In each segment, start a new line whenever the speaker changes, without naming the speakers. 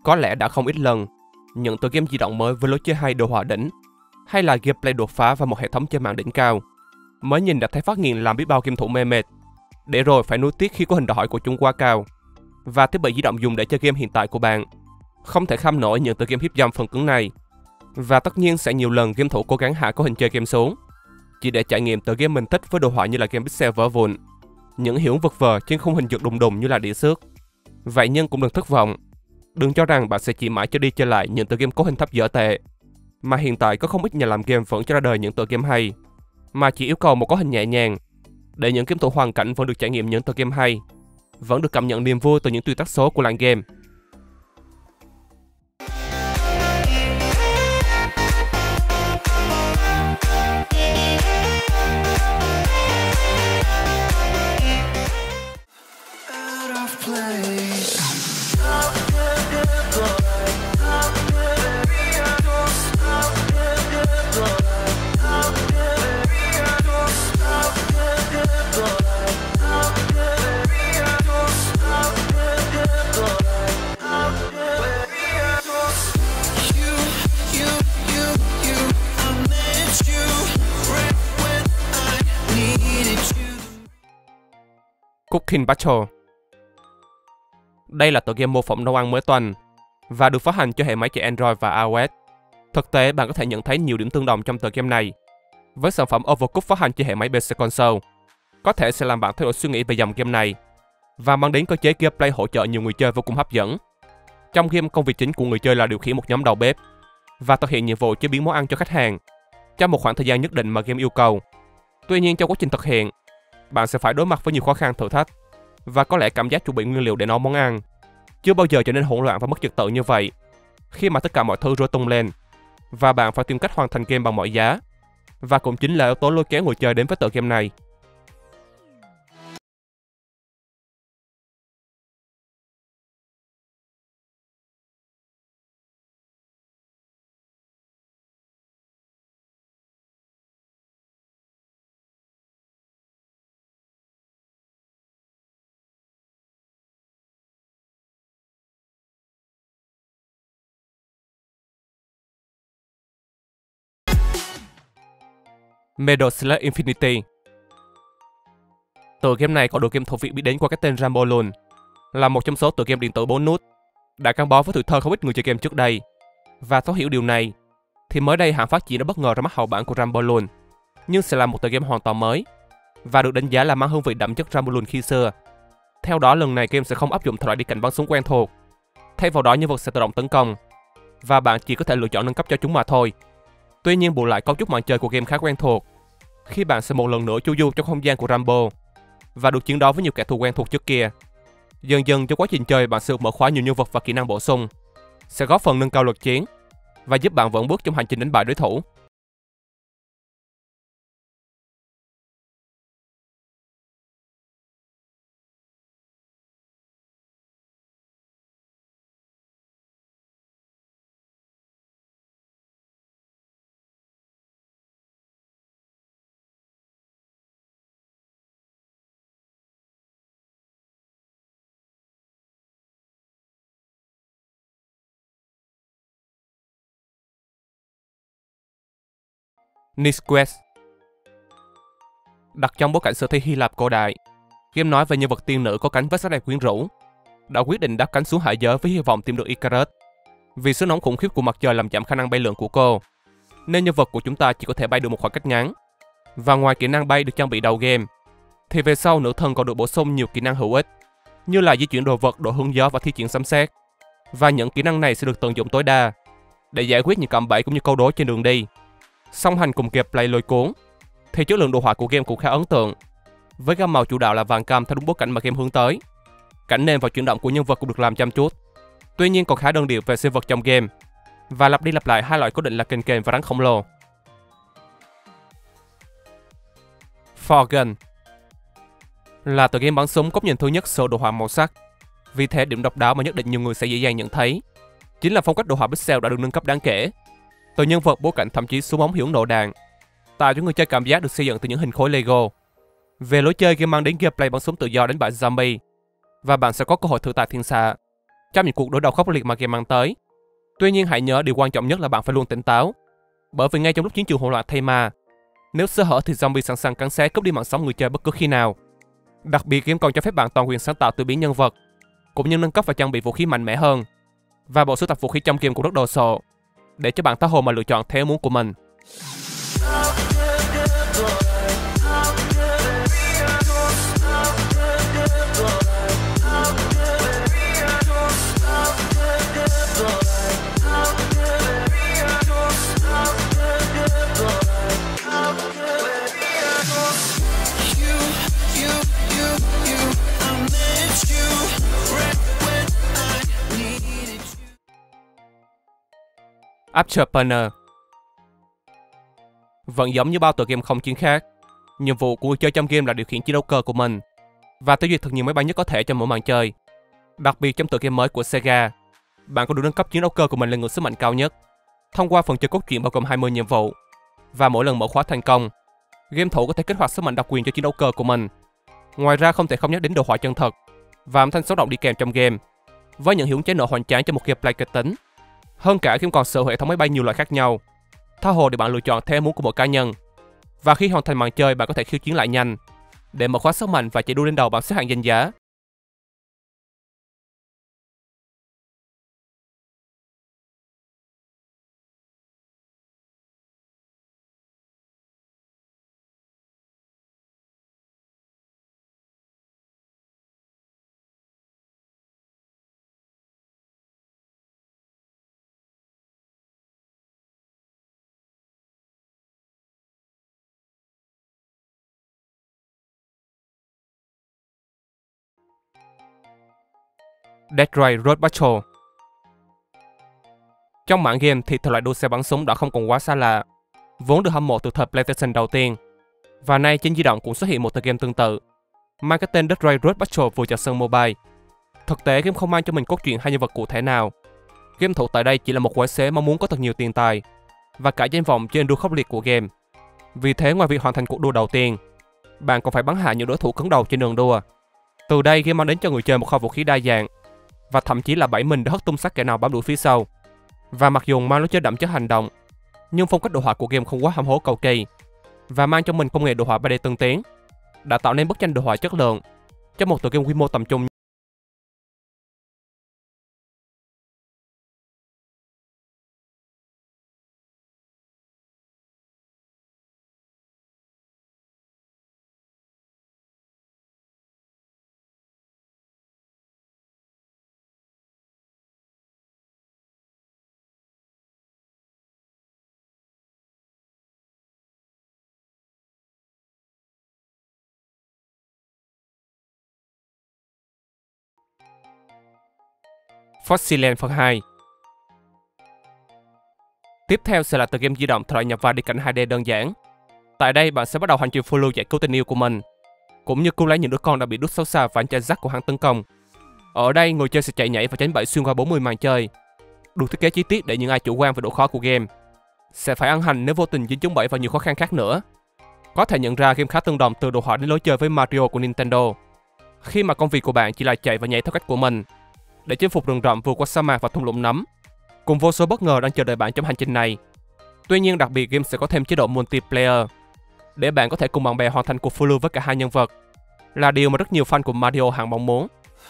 Có lẽ đã không ít lần, những tựa game di động mới với lối chơi hay đồ họa đỉnh, hay là gameplay đột phá và một hệ thống chơi mạng đỉnh cao, mới nhìn đã thấy phát nghiện làm biết bao game thủ mê mệt, để rồi phải nuối tiếc khi có hình đòi hỏi của chúng quá cao. Và thiết bị di động dùng để chơi game hiện tại của bạn không thể kham nổi những tựa game hiếp dâm phần cứng này. Và tất nhiên sẽ nhiều lần game thủ cố gắng hạ cấu hình chơi game xuống, chỉ để trải nghiệm tựa game mình thích với đồ họa như là game pixel vỡ vụn, những hiệu ứng vật vờ trên khung hình trượt đùng đùng như là đĩa xước. Vậy nhưng cũng đừng thất vọng, đừng cho rằng bạn sẽ chỉ mãi chơi đi chơi lại những tựa game cấu hình thấp dở tệ, mà hiện tại có không ít nhà làm game vẫn cho ra đời những tựa game hay, mà chỉ yêu cầu một cấu hình nhẹ nhàng, để những game thủ hoàn cảnh vẫn được trải nghiệm những tựa game hay, vẫn được cảm nhận niềm vui từ những tuyệt tác số của làng game. Cooking Battle. Đây là tựa game mô phỏng nấu ăn mới toanh và được phát hành cho hệ máy chạy Android và iOS. Thực tế, bạn có thể nhận thấy nhiều điểm tương đồng trong tựa game này với sản phẩm Overcooked phát hành cho hệ máy PC console. Có thể sẽ làm bạn thay đổi suy nghĩ về dòng game này và mang đến cơ chế gameplay hỗ trợ nhiều người chơi vô cùng hấp dẫn. Trong game, công việc chính của người chơi là điều khiển một nhóm đầu bếp và thực hiện nhiệm vụ chế biến món ăn cho khách hàng trong một khoảng thời gian nhất định mà game yêu cầu. Tuy nhiên, trong quá trình thực hiện, bạn sẽ phải đối mặt với nhiều khó khăn thử thách và có lẽ cảm giác chuẩn bị nguyên liệu để nấu món ăn chưa bao giờ trở nên hỗn loạn và mất trật tự như vậy, khi mà tất cả mọi thứ rối tung lên và bạn phải tìm cách hoàn thành game bằng mọi giá, và cũng chính là yếu tố lôi kéo người chơi đến với tựa game này. Medal Slash Infinity. Tựa game này có được game thủ Việt biết đến qua cái tên Rambo luôn, là một trong số tựa game điện tử 4 nút đã gắn bó với tuổi thơ không ít người chơi game trước đây. Và thấu hiểu điều này, thì mới đây hãng phát triển đã bất ngờ ra mắt hậu bản của Rambo luôn, nhưng sẽ là một tựa game hoàn toàn mới và được đánh giá là mang hương vị đậm chất Rambo luôn khi xưa. Theo đó, lần này game sẽ không áp dụng thể loại đi cảnh bắn súng quen thuộc, thay vào đó nhân vật sẽ tự động tấn công và bạn chỉ có thể lựa chọn nâng cấp cho chúng mà thôi. Tuy nhiên, bù lại cấu trúc màn chơi của game khá quen thuộc, khi bạn sẽ một lần nữa chu du trong không gian của Rambo và được chiến đấu với nhiều kẻ thù quen thuộc trước kia. Dần dần trong quá trình chơi, bạn sẽ được mở khóa nhiều nhân vật và kỹ năng bổ sung, sẽ góp phần nâng cao lực chiến và giúp bạn vững bước trong hành trình đánh bại đối thủ. Next Quest. Đặt trong bối cảnh sử thi Hy Lạp cổ đại, game nói về nhân vật tiên nữ có cánh với sắc đẹp quyến rũ đã quyết định đáp cánh xuống hạ giới với hy vọng tìm được Icarus. Vì sức nóng khủng khiếp của mặt trời làm giảm khả năng bay lượn của cô, nên nhân vật của chúng ta chỉ có thể bay được một khoảng cách ngắn. Và ngoài kỹ năng bay được trang bị đầu game, thì về sau nữ thần còn được bổ sung nhiều kỹ năng hữu ích như là di chuyển đồ vật, độ hướng gió và thi triển sấm sét. Và những kỹ năng này sẽ được tận dụng tối đa để giải quyết những cạm bẫy cũng như câu đố trên đường đi. Song hành cùng gameplay lôi cuốn, thì chất lượng đồ họa của game cũng khá ấn tượng, với gam màu chủ đạo là vàng cam theo đúng bối cảnh mà game hướng tới. Cảnh nền và chuyển động của nhân vật cũng được làm chăm chút, tuy nhiên còn khá đơn điệu về sinh vật trong game và lặp đi lặp lại hai loại cố định là kền kền và rắn khổng lồ. Forgun là tựa game bắn súng có nhìn thứ nhất sở đồ họa màu sắc. Vì thế, điểm độc đáo mà nhất định nhiều người sẽ dễ dàng nhận thấy chính là phong cách đồ họa pixel đã được nâng cấp đáng kể. Từ nhân vật, bối cảnh, thậm chí số bóng hiệu ứng nổ đạn, tạo cho người chơi cảm giác được xây dựng từ những hình khối Lego. Về lối chơi, game mang đến gameplay bắn súng tự do đánh bại zombie và bạn sẽ có cơ hội thử tài thiên xạ trong những cuộc đối đầu khốc liệt mà game mang tới. Tuy nhiên hãy nhớ điều quan trọng nhất là bạn phải luôn tỉnh táo, bởi vì ngay trong lúc chiến trường hỗn loạn thay ma, nếu sơ hở thì zombie sẵn sàng cắn xé cướp đi mạng sống người chơi bất cứ khi nào. Đặc biệt game còn cho phép bạn toàn quyền sáng tạo từ biến nhân vật, cũng như nâng cấp và trang bị vũ khí mạnh mẽ hơn. Và bộ sưu tập vũ khí trong game cũng rất đồ sộ, để cho bạn tha hồ mà lựa chọn theo ý muốn của mình. Afterburner. Vẫn giống như bao tựa game không chiến khác, nhiệm vụ của người chơi trong game là điều khiển chiến đấu cơ của mình và tiêu diệt thật nhiều máy bay nhất có thể cho mỗi màn chơi. Đặc biệt trong tựa game mới của Sega, bạn còn được nâng cấp chiến đấu cơ của mình lên ngưỡng sức mạnh cao nhất thông qua phần chơi cốt truyện bao gồm 20 nhiệm vụ. Và mỗi lần mở khóa thành công, game thủ có thể kích hoạt sức mạnh đặc quyền cho chiến đấu cơ của mình. Ngoài ra không thể không nhắc đến đồ họa chân thật và âm thanh sống động đi kèm trong game, với những hiệu ứng cháy nổ hoành tráng cho một gameplay kịch tính. Hơn cả, game còn sở hữu hệ thống máy bay nhiều loại khác nhau, tha hồ để bạn lựa chọn theo ý muốn của mỗi cá nhân. Và khi hoàn thành màn chơi, bạn có thể khiêu chiến lại nhanh để mở khóa sức mạnh và chạy đua lên đầu bảng xếp hạng danh giá. Dead Ray Road Battle. Trong mảng game thì thể loại đua xe bắn súng đã không còn quá xa lạ, vốn được hâm mộ từ thời PlayStation đầu tiên. Và nay trên di động cũng xuất hiện một tựa game tương tự, mang cái tên Dead Ray Road Battle vừa cho sân mobile. Thực tế game không mang cho mình cốt truyện hay nhân vật cụ thể nào. Game thủ tại đây chỉ là một quái xế mong muốn có thật nhiều tiền tài và cả danh vọng trên đua khốc liệt của game. Vì thế ngoài việc hoàn thành cuộc đua đầu tiên, bạn còn phải bắn hạ những đối thủ cứng đầu trên đường đua. Từ đây game mang đến cho người chơi một kho vũ khí đa dạng và thậm chí là bẫy mình để hất tung xác kẻ nào bám đuổi phía sau. Và mặc dù mang lối chơi đậm chất hành động, nhưng phong cách đồ họa của game không quá hăm hố cầu kỳ và mang cho mình công nghệ đồ họa 3D tân tiến, đã tạo nên bức tranh đồ họa chất lượng cho một tựa game quy mô tầm trung. Fossiland phần 2. Tiếp theo sẽ là tựa game di động thể loại nhập vai đi cảnh 2D đơn giản. Tại đây bạn sẽ bắt đầu hành trình phiêu lưu giải cứu tình yêu của mình, cũng như cứu lấy những đứa con đã bị đút xấu xa và anh trai Jack của hắn tấn công. Ở đây người chơi sẽ chạy nhảy và tránh bẫy xuyên qua 40 màn chơi, được thiết kế chi tiết để những ai chủ quan về độ khó của game sẽ phải ăn hành nếu vô tình dính trúng bẫy và nhiều khó khăn khác nữa. Có thể nhận ra game khá tương đồng từ đồ họa đến lối chơi với Mario của Nintendo, khi mà công việc của bạn chỉ là chạy và nhảy theo cách của mình để chinh phục rừng rậm, vượt qua sa mạc và thung lũng nấm, cùng vô số bất ngờ đang chờ đợi bạn trong hành trình này. Tuy nhiên đặc biệt game sẽ có thêm chế độ multiplayer để bạn có thể cùng bạn bè hoàn thành cuộc phiêu lưu với cả hai nhân vật, là điều mà rất nhiều fan của Mario hằng mong muốn.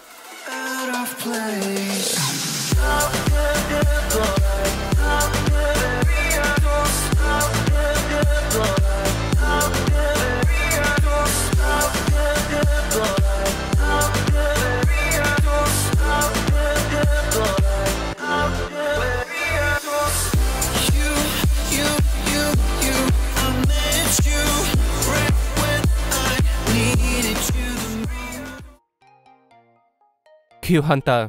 Kill Hunter.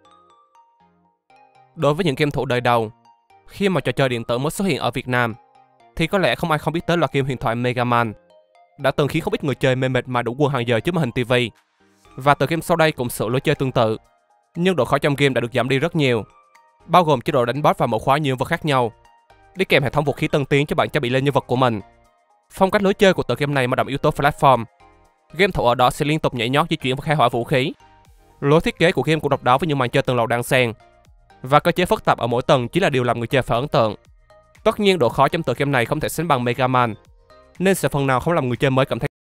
Đối với những game thủ đời đầu, khi mà trò chơi điện tử mới xuất hiện ở Việt Nam, thì có lẽ không ai không biết tới loạt game huyền thoại Mega Man, đã từng khiến không ít người chơi mê mệt mà đủ quần hàng giờ trước màn hình TV. Và tựa game sau đây cũng sửa lối chơi tương tự, nhưng độ khó trong game đã được giảm đi rất nhiều, bao gồm chế độ đánh boss và mở khóa nhiều nhân vật khác nhau, đi kèm hệ thống vũ khí tân tiến cho bạn trang bị lên nhân vật của mình. Phong cách lối chơi của tựa game này mà đậm yếu tố platform. Game thủ ở đó sẽ liên tục nhảy nhót di chuyển và khai hỏa vũ khí, Lối thiết kế của game cũng độc đáo với những màn chơi tầng lầu đan xen, và cơ chế phức tạp ở mỗi tầng chỉ là điều làm người chơi phải ấn tượng. Tất nhiên độ khó trong tựa game này không thể sánh bằng Mega Man, nên sẽ phần nào không làm người chơi mới cảm thấy.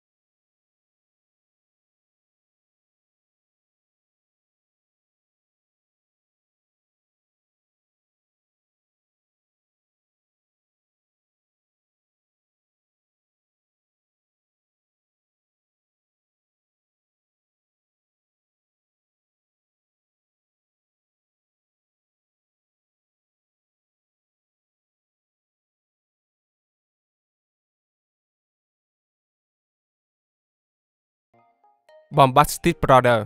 Bombastic Brother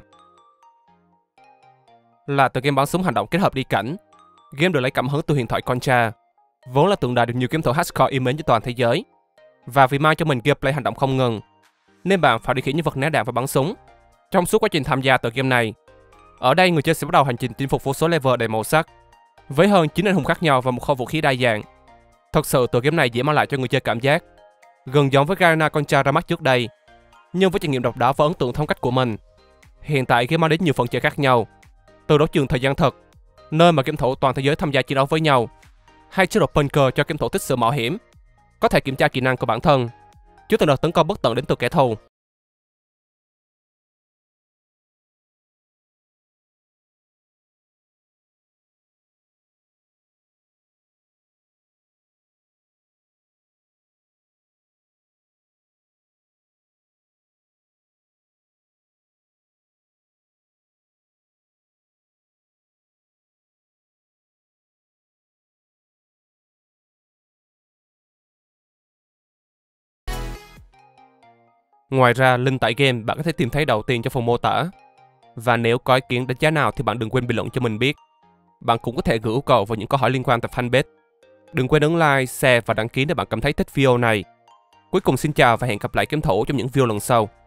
là tựa game bắn súng hành động kết hợp đi cảnh. Game được lấy cảm hứng từ huyền thoại Contra, vốn là tượng đài được nhiều game thủ hardcore yêu mến trên toàn thế giới. Và vì mang cho mình gameplay hành động không ngừng, nên bạn phải điều khiển những vật ném đạn và bắn súng trong suốt quá trình tham gia tựa game này. Ở đây người chơi sẽ bắt đầu hành trình chinh phục vô số level đầy màu sắc, với hơn 9 anh hùng khác nhau và một kho vũ khí đa dạng. Thật sự tựa game này dễ mang lại cho người chơi cảm giác gần giống với Gaina Contra ra mắt trước đây, nhưng với trải nghiệm độc đáo và ấn tượng phong cách của mình. Hiện tại game mang đến nhiều phần chơi khác nhau, từ đấu trường thời gian thực, nơi mà game thủ toàn thế giới tham gia chiến đấu với nhau, hay chế độ bunker cho game thủ thích sự mạo hiểm, có thể kiểm tra kỹ năng của bản thân trước từng đợt tấn công bất tận đến từ kẻ thù. Ngoài ra, link tải game bạn có thể tìm thấy đầu tiên trong phần mô tả. Và nếu có ý kiến đánh giá nào thì bạn đừng quên bình luận cho mình biết. Bạn cũng có thể gửi yêu cầu vào những câu hỏi liên quan tại fanpage. Đừng quên ấn like, share và đăng ký nếu bạn cảm thấy thích video này. Cuối cùng xin chào và hẹn gặp lại game thủ trong những video lần sau.